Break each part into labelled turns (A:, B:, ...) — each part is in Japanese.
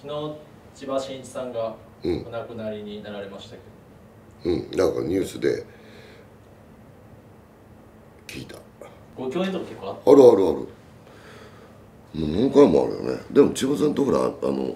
A: 昨日千葉真一さんがお亡くなりになられましたけ
B: ど、なんかニュースで聞いた。
A: ご共演とか結構
B: あるあるある。もう何回もあるよね。でも千葉さんとほら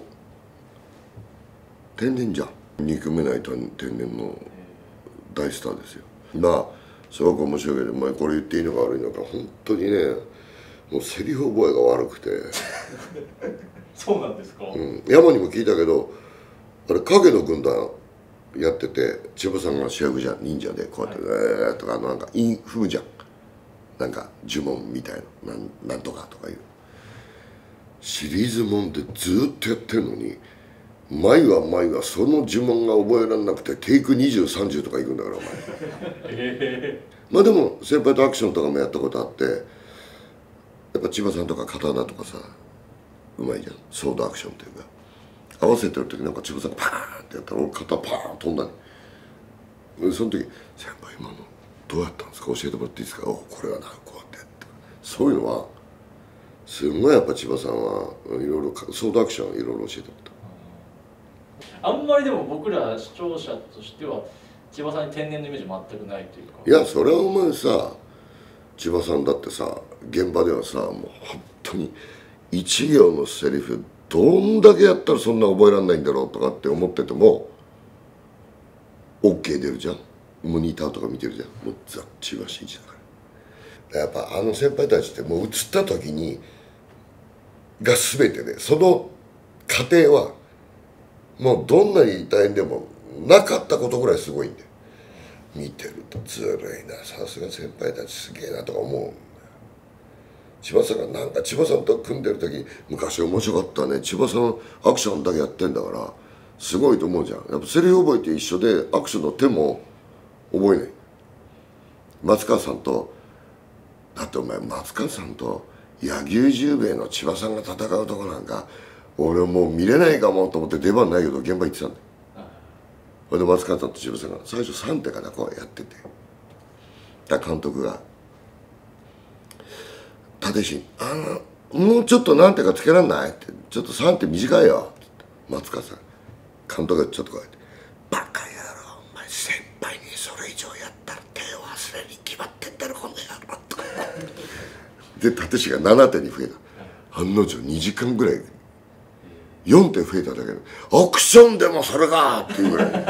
B: 天然じゃん。憎めない天然の大スターですよ。まあすごく面白いけど、これ言っていいのか悪いのか本当にね、もうセリフ覚えが悪くて
A: そうなんですか。
B: 山にも聞いたけど、あれ影の軍団やってて千葉さんが主役じゃん、忍者でこうやって、とかなんか韻踏むじゃん、なんか呪文みたいな、なんとかとかいうシリーズもんでずっとやってるのに、毎話その呪文が覚えられなくてテイク20、30とかいくんだからお前まあでも先輩とアクションとかもやったことあって、やっぱ千葉さんとか刀とかさうまいじゃん、ソードアクションっていうか。合わせてる時なんか千葉さんがパーンってやったら俺肩パーン飛んだね。その時「先輩今のどうやったんですか、教えてもらっていいですか、これはなこうやって」そういうのはすごいやっぱ千葉さんはいろいろソードアクションいろいろ教えてもらった。
A: あんまりでも僕ら視聴者としては千葉さんに天然のイメージ全くないというか。
B: いやそれはお前さ、千葉さんだってさ現場ではさもう本当に一行のセリフどんだけやったらそんな覚えられないんだろうとかって思ってても OK 出るじゃん。モニターとか見てるじゃん。もうザ・千葉真一だから。やっぱあの先輩たちってもう映った時にが全てで、その過程はもうどんなに大変でもなかったことぐらいすごいんで、見てるとずるいな、さすが先輩たちすげえなとか思う。千葉さんがなんか千葉さんと組んでる時昔面白かったね、千葉さんアクションだけやってんだからすごいと思うじゃん。やっぱセリフ覚えて一緒でアクションの手も覚えない。松川さんとだってお前松川さんと柳生十兵衛の千葉さんが戦うとこなんか俺もう見れないかもと思って出番ないけど現場行ってたんだよ。それで松川さんと千葉さんが最初3手かなこうやってて、監督が立石もうちょっと何手かつけらんない?」って「ちょっと3手短いよ」って松川さん監督がちょっとこうやって「バカ野郎お前先輩にそれ以上やったら手を忘れに決まってんだろこの野郎」とかで立石が7手に増えた。案の定2時間ぐらい4手増えただけで「アクションでもそれか!」っていうぐらい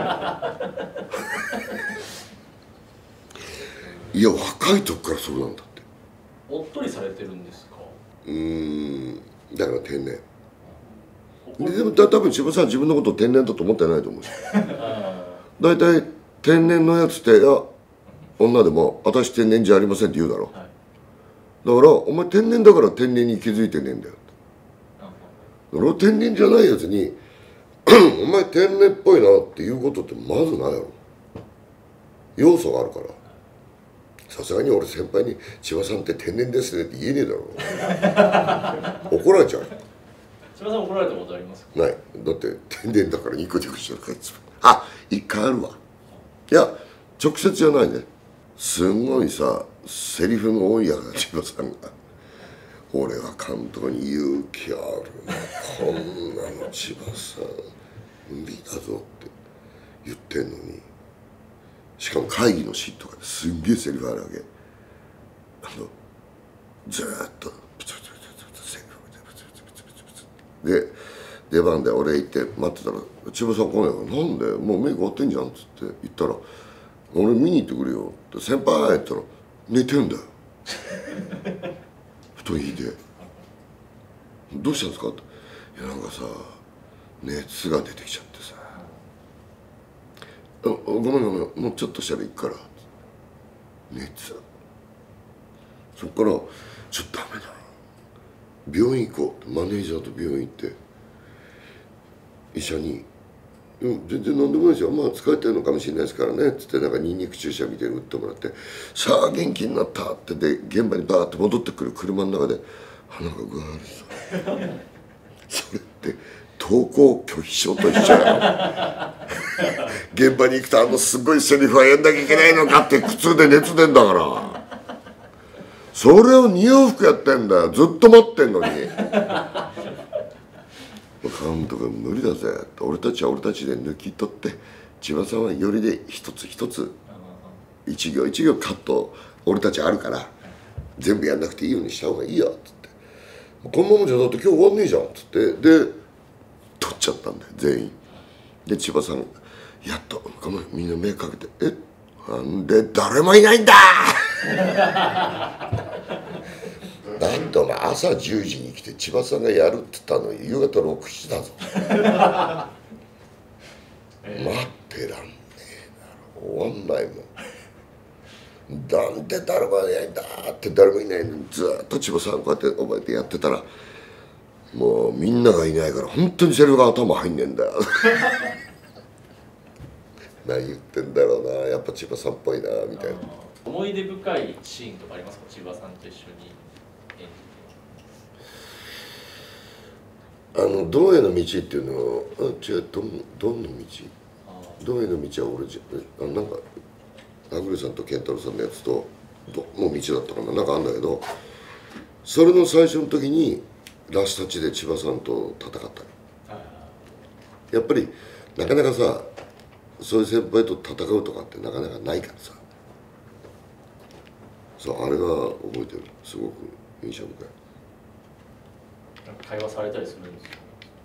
B: いや若い時からそうなんだって。
A: おっとりされてるんですか。
B: だから天然でも多分千葉さん自分のことを天然だと思ってないと思うし大体天然のやつって「いや女でも私天然じゃありません」って言うだろ、だからお前天然だから天然に気づいてねえんだよ。俺天然じゃないやつに「お前天然っぽいな」っていうことってまずないやろ。要素があるから。さすがに俺先輩に「千葉さんって天然ですね」って言えねえだろ怒られちゃう。
A: 千葉さん怒られたことありますか。
B: ない。だって天然だからニコニコしてるからあ一回あるわ。いや直接じゃないね。すごいさセリフの多いやつ千葉さんが「俺は監督に勇気あるなこんなの千葉さん無理だぞ」って言ってんのに、しかも会議のシーンとかですんげえセリフあるわけ。ずーっとで出番で俺行って待ってたら「千葉さん来ないからなんでもうメイク終わってんじゃん」っつって言ったら「俺見に行ってくれよ」って「先輩」って言ったら「寝てんだよ」布団引いて「どうしたんですか?」って「いやなんかさ熱が出てきちゃってさごめんもうちょっとしたら行くから」熱そっから「ちょっとダメだ病院行こう」ってマネージャーと病院行って医者に「全然何でもないですよ疲れてるのかもしれないですからね」っつってなんかニンニク注射みたいに打ってもらって「さあ元気になった」ってで現場にバーッと戻ってくる車の中で鼻がぐわーってさそれって登校拒否症と一緒やろ現場に行くとすごいセリフはやんなきゃいけないのかって苦痛で熱出んだからそれを2往復やってんだよ。ずっと待ってんのに監監督無理だぜ、俺たちは俺たちで抜き取って千葉さんはよりで一つ一つ一行一行カット俺たちあるから全部やんなくていいようにした方がいいよっつって、このままじゃだって今日終わんねえじゃんっつって、で取っちゃったんだよ全員で。千葉さんやっとごめんみんな目かけて「えなんで誰もいないんだ!」だってお前朝10時に来て千葉さんがやるって言ったの夕方6時だぞ待ってらんねえな、終わんないもん。なんで誰もいないんだって誰もいないのにずっと千葉さんこうやって覚えてやってたらもうみんながいないから本当にセリフが頭入んねえんだよ何言ってんだろうな、やっぱ千葉さんっぽいなみたいな。
A: 思い出深いシーンとかありますか、千葉さんと一緒に演じて。
B: 道への道っていうのを違う、どんの道、道への道は俺なんかアグレさんと健太郎さんのやつとどの道だったかな、なんかあんだけど、それの最初の時にラスタチで千葉さんと戦ったの。やっぱりなかなかさそういう先輩と戦うとかってなかなかないからさ、そうあれが覚えてる、すごく印象深い。
A: なんか会話されたりするんですか。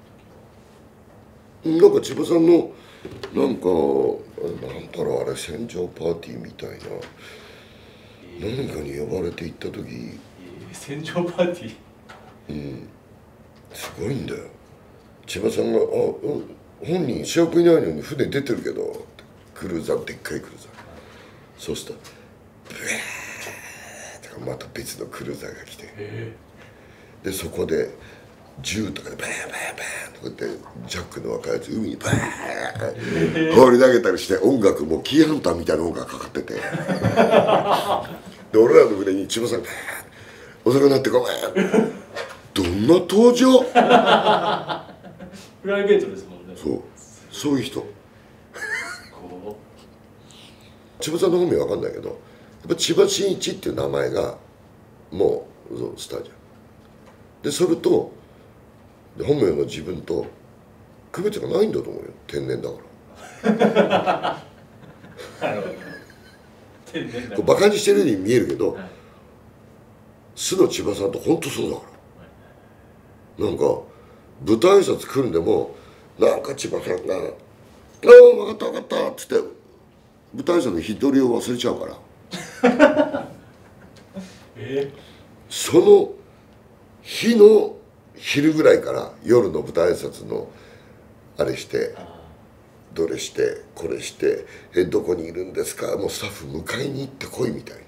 B: なんか千葉さんのなんかなんだろうあれ戦場パーティーみたいな、何かに呼ばれて行った時、
A: 戦場パーティー、
B: すごいんだよ。千葉さんが本人主役いないのに船出てるけどってクルーザー、でっかいクルーザー、そうしたらブワーッとかまた別のクルーザーが来て、でそこで銃とかでバーンバーンバーンとかってジャックの若いやつ海にバーン放り投げたりして、音楽もキーハンターみたいな音楽がかかっててで俺らの船に千葉さんがバーン遅くなってごめんどんな登場
A: プライベートですもんね。
B: そういう人千葉さんの本名わかんないけどやっぱ千葉真一っていう名前がもうスターじゃん。でそれと本名の自分と区別がないんだと思うよ、天然だから
A: 天然だ
B: バカにしてるように見えるけど、素の千葉さんと本当そうだから、なんか舞台挨拶来るんでもなんか千葉さんが「ああ分かった分かった」っつって舞台挨拶の日取りを忘れちゃうからその日の昼ぐらいから夜の舞台挨拶のあれしてどれしてこれして「どこにいるんですか?」もうスタッフ迎えに行ってこいみたい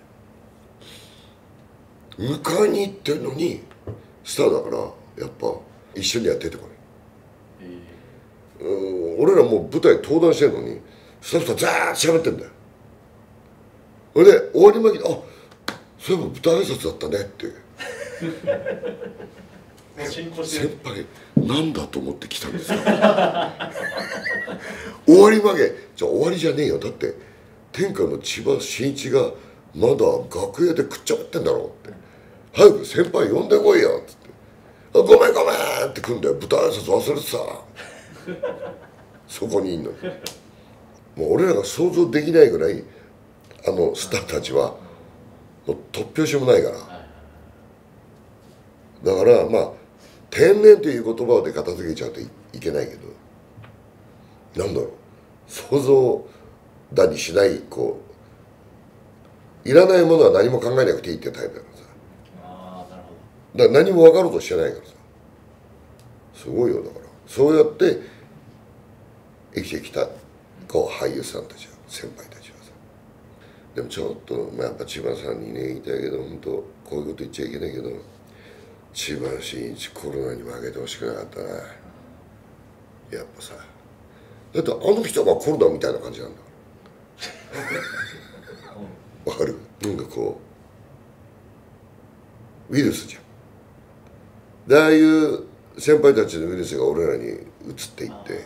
B: な、迎えに行ってるのにスターだからやっぱ一緒には出てこない。俺らもう舞台登壇してるのにスタッフとザーッと喋ってんだよ。それで終わり間際「あそういえば舞台挨拶だったね」って先輩なんだと思って来たんですか終わりまでじゃあ終わりじゃねえよ、だって天下の千葉真一がまだ楽屋で食っちゃってんだろって「早く先輩呼んでこいよ」っつって「ごめんごめん」って来んだよ。舞台挨拶忘れてさそこにいんのにもう俺らが想像できないぐらいスターたちはもう突拍子もないから、だからまあ天然という言葉で片付けちゃうといけないけど、なんだろう想像だにしないいらないものは何も考えなくていいっていうタイプだからさ。だから何も分かろうとしてないからさ、すごいよ。だからそうやって生きてきた俳優さんたちは先輩たちはさ。でもちょっとやっぱ千葉さんにね言いたいけど、本当こういうこと言っちゃいけないけど千葉真一コロナに負けてほしくなかったな。やっぱさだって人がコロナみたいな感じなんだからわかる、なんかウイルスじゃん。でああいう先輩たちのウイルスが俺らに移っていって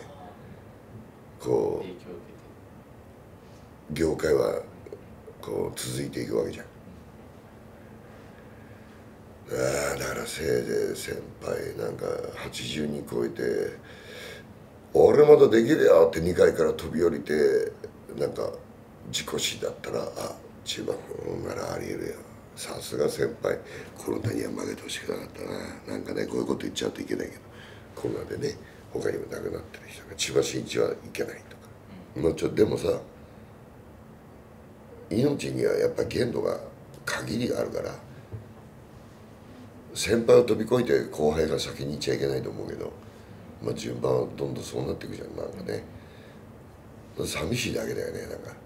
B: 業界は続いていくわけじゃん。 だからせいぜい先輩なんか80人超えて「俺まだできるよ」って2階から飛び降りてなんか事故死だったら「あ、千葉君ならありえるよ、さすが先輩、コロナには負けてほしくなかったな」なんかね、こういうこと言っちゃうといけないけど、コロナでね他にも亡くなってる人が千葉真一はいけないとか、もうちょっとでもさ、命にはやっぱ限度が限りがあるから、先輩を飛び越えて後輩が先に行っちゃいけないと思うけど、まあ順番はどんどんそうなっていくじゃん。なんかね寂しいだけだよね。なんか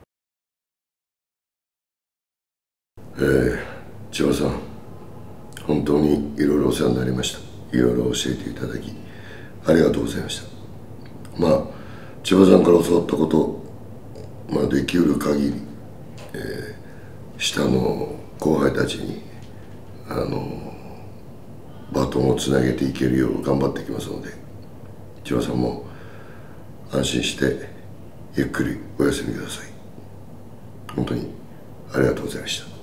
B: 千葉さん、本当にいろいろお世話になりました。いろいろ教えていただきありがとうございました。まあ千葉さんから教わったこと、まあできうる限り、下の後輩たちにバトンをつなげていけるよう頑張っていきますので、千葉さんも安心してゆっくりお休みください。本当にありがとうございました。